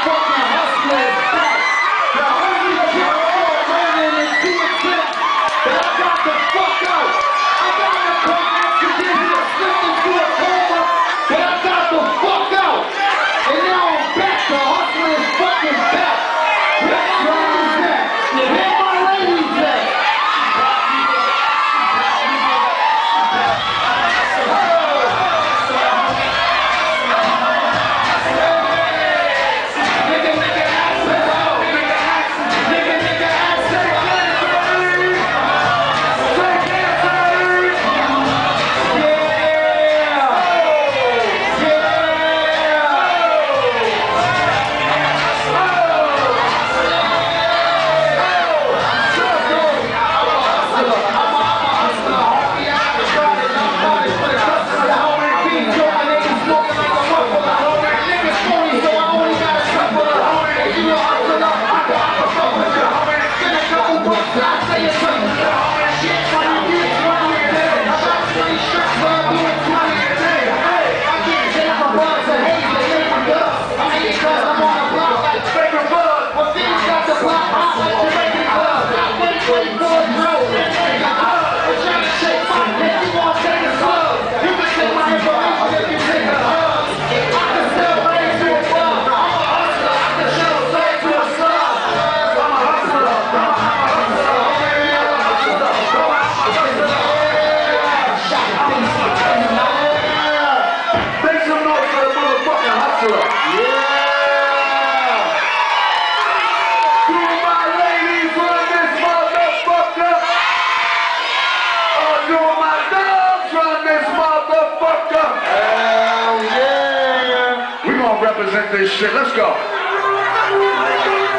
motherfucking hustler is back. The only kid all running and doing crap. But I got the fuck out. I got in a car accident here, slipped into a coma. But I got the fuck out. And now I'm back. The hustler is fucking back. Where my ladies at? Where my ladies at? Represent this shit. Let's go.